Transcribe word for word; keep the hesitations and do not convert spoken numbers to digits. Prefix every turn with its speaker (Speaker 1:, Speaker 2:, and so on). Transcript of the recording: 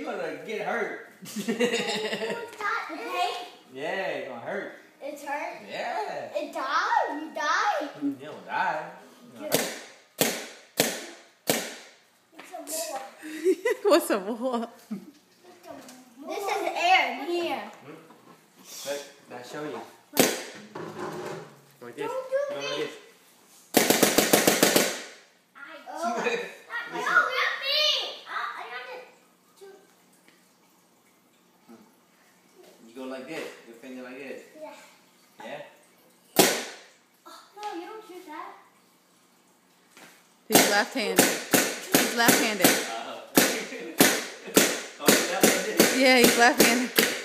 Speaker 1: you're gonna get hurt.
Speaker 2: Okay?
Speaker 1: Yeah, it's gonna hurt.
Speaker 2: It's hurt?
Speaker 1: Yeah.
Speaker 2: It died? You died?
Speaker 1: You don't die. You know.
Speaker 2: What's some more?
Speaker 3: What's some more?
Speaker 2: This is air in here.
Speaker 1: Hmm? Look, I'll show you. Like this.
Speaker 2: Don't do
Speaker 1: Go like
Speaker 2: this.
Speaker 1: this.
Speaker 2: Oh. No, not me. I, I got it.
Speaker 1: You go like this. Your finger like this.
Speaker 2: Yeah.
Speaker 1: Yeah?
Speaker 2: Oh, no, you don't shoot that.
Speaker 3: He's left-handed. He's left-handed.
Speaker 1: Uh-huh. Oh, that like this.
Speaker 3: Yeah, he's left-handed.